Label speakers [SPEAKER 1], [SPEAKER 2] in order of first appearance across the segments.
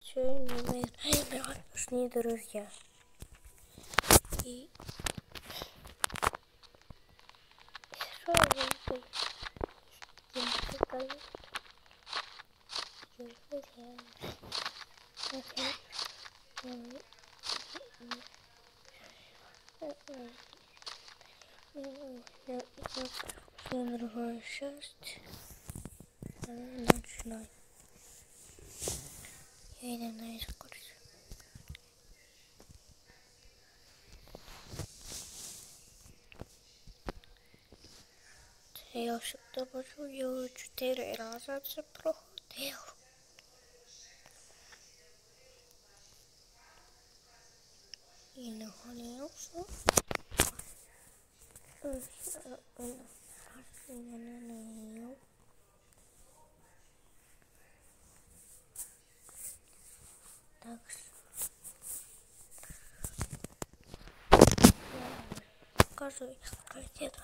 [SPEAKER 1] Сегодня мы играем «Радужные друзья». И что я буду делать? Другая часть. Начинай. Я иду на экскурсию. Я всегда буду делать 4 раза, це проходив. І не гонився. Так покажу, як это.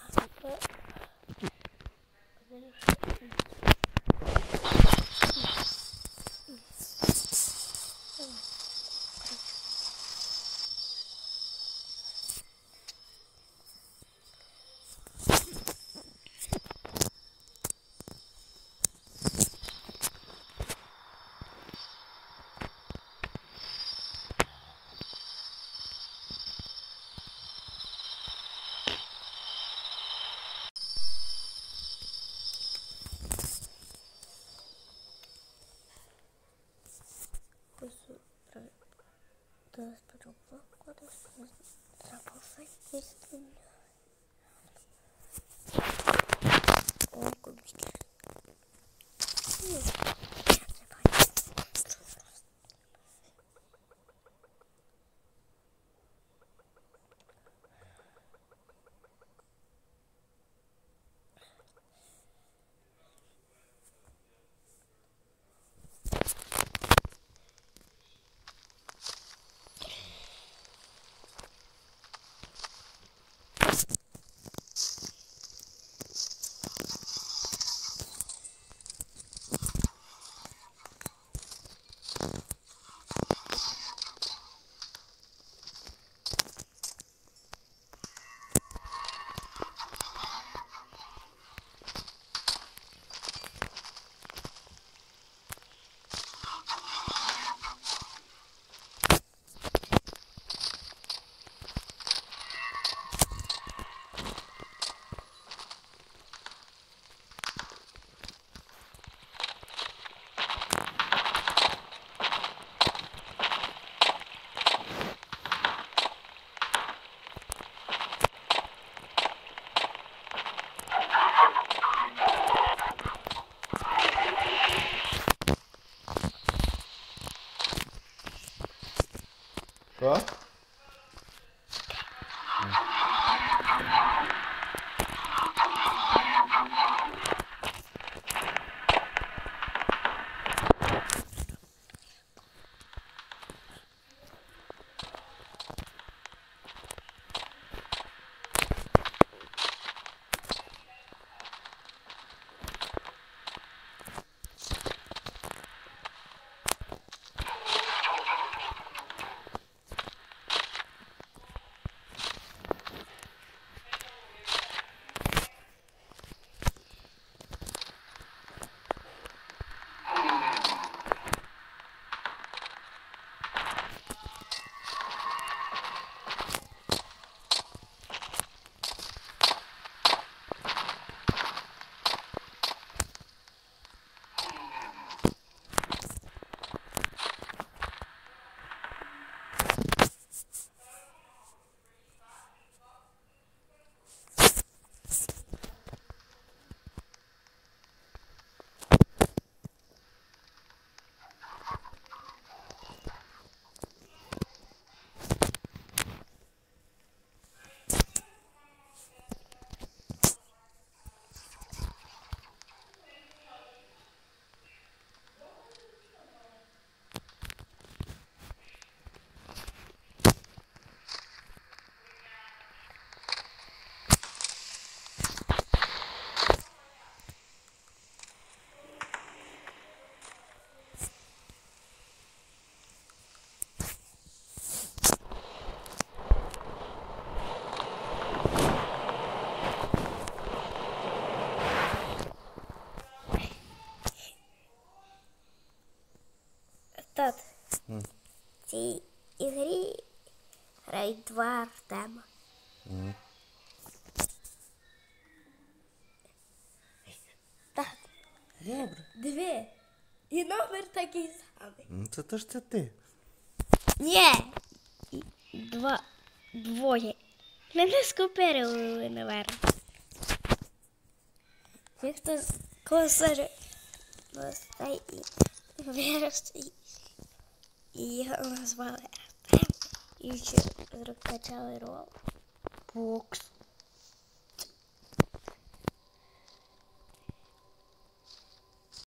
[SPEAKER 2] Що?
[SPEAKER 1] Тат, в цій ігрі грають два Артема. Тат,
[SPEAKER 2] Добре.
[SPEAKER 1] диви, і номер такий самий.
[SPEAKER 2] Ну це теж це ти.
[SPEAKER 1] Ні, двоє. Мене скопірували, наверное. Ніхто косар постає вирости. І його назвали Артем. І ще розкачали рол.
[SPEAKER 2] Бокс.